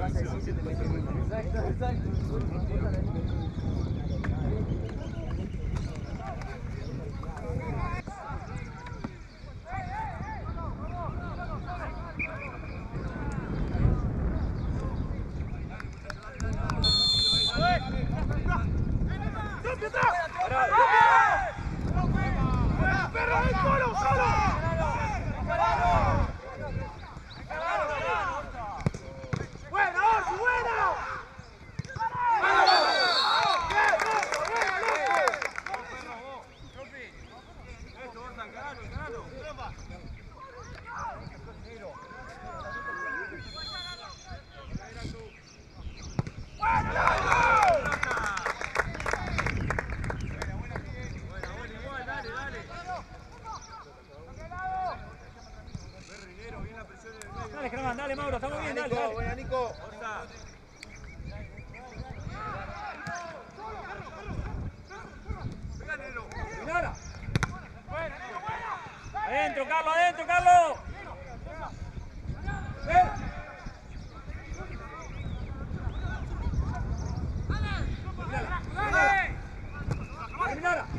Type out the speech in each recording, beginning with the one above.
Dale, Germán, dale, Mauro, estamos bien, dale, dale. Buena, Nico. Lara. Adentro, Carlos, adentro, Carlos. Terminala.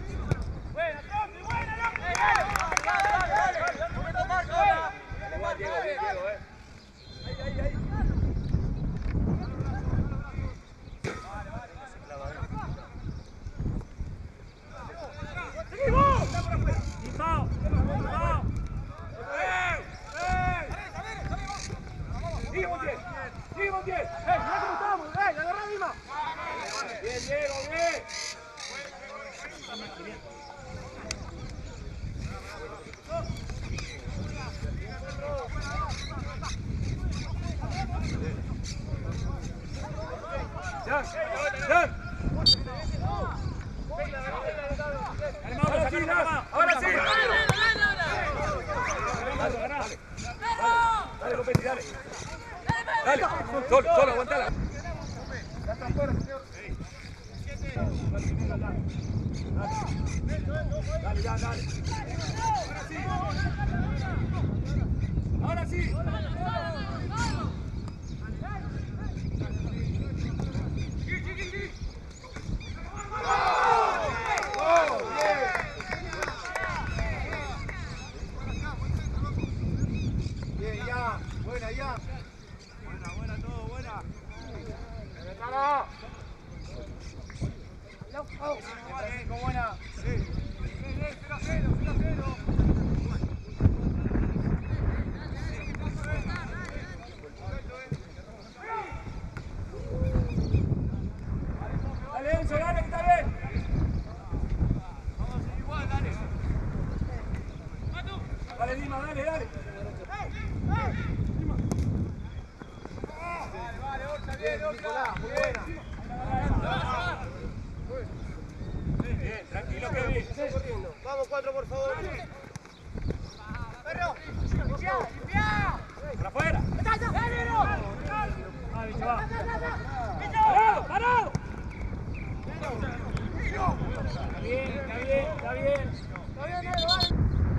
Ahora sí. Dale, Lopetti, dale. Dale, solo, aguantala. Dale, ya, dale. Ahora sí. Dale, Dima, dale, dale. Vale, Orcha, bien, Orcha. Muy buena. Bien, tranquilo, Kevin. Vamos, 4, por favor. Perro, limpia, limpia. Para afuera. Ah, bicho, va. ¡Parado, parado! Está bien, está bien, está bien. Está bien, Negro, vale.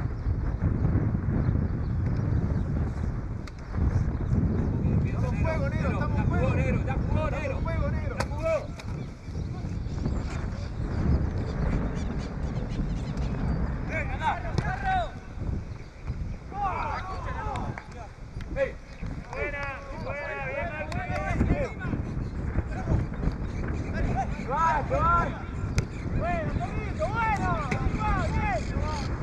Fuego, Negro, estamos en fuego. Ya jugó, Negro. Fuego, Negro. Ya jugó. ¡Ey! Buena, bien, Bueno, poquito, bueno. Bien.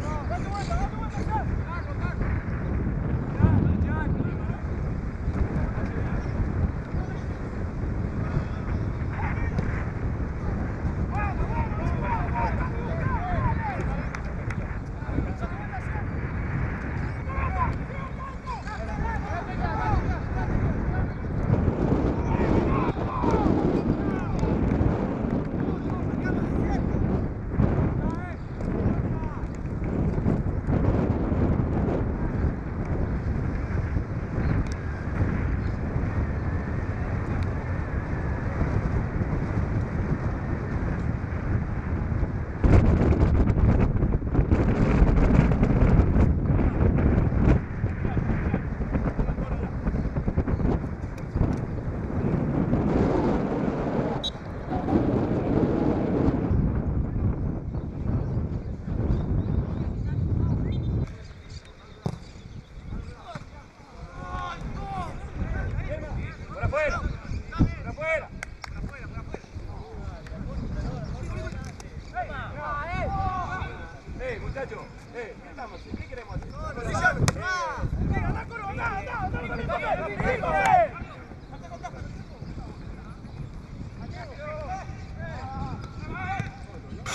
Diego. ¿Qué estamos haciendo? ¿Qué queremos hacer?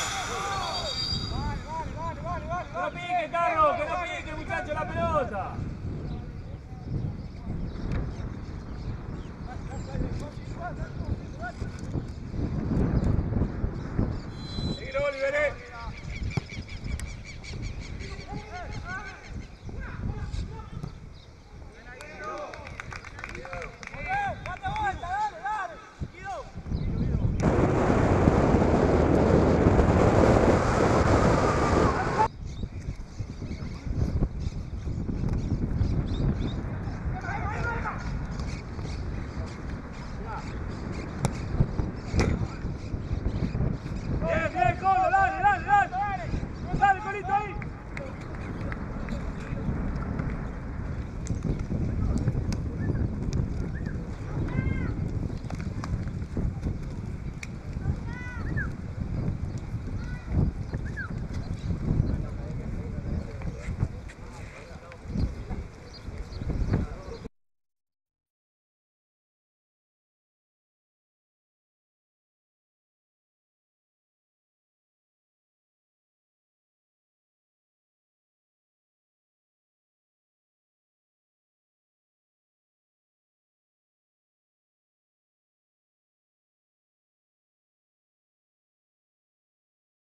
¡Que no pique, Carlos! ¡Que no pique, muchacho, la pelota!